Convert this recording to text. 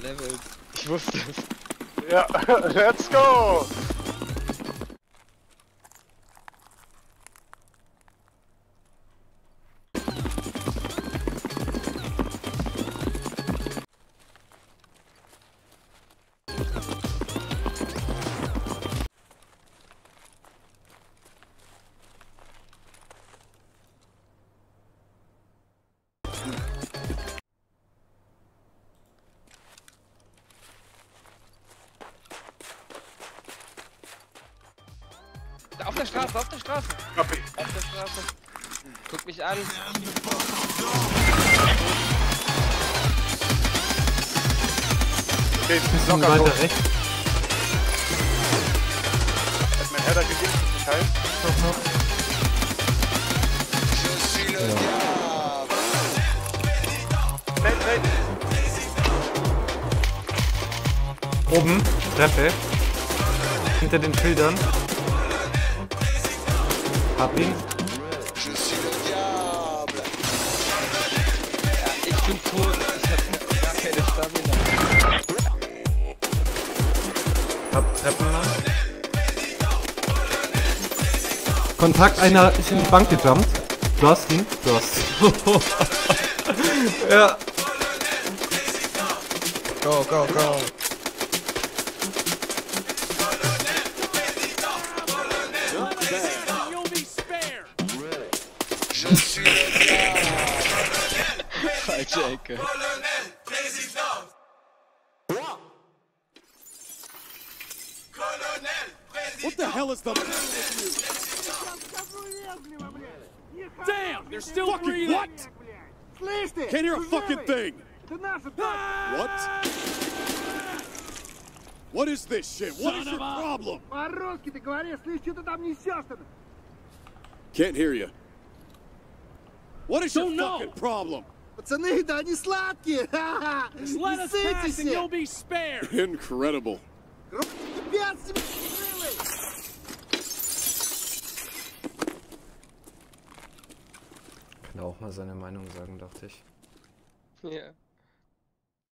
gelevelt. Ich wusste es. Ja, let's go! Auf der Straße, auf der Straße! Copy. Auf der Straße. Guck mich an. Okay, Bisschen locker weiter los. rechts. Hat mein Header gegeben, das heißt. Doch noch. Nein. Oben, Treppe. Hinter den Schildern. Hab ihn. Ich bin tot. Ich hab gar keine Stamina. Hab Treppen lang. Kontakt, einer ist in die Bank gejumpt. Du hast ihn. Du hast. Ja. Go, go, go. Falsche Ecke. What the hell is the matter with you? Damn, they're still fucking breathing. What? Can't hear a fucking thing. What? What is this shit? What is your problem? Can't hear you. What is your fucking problem? Пацаны, да они сладкие! Just let us pass and you'll be spared. Incredible. Kann auch mal seine Meinung sagen, dachte ich. Ja.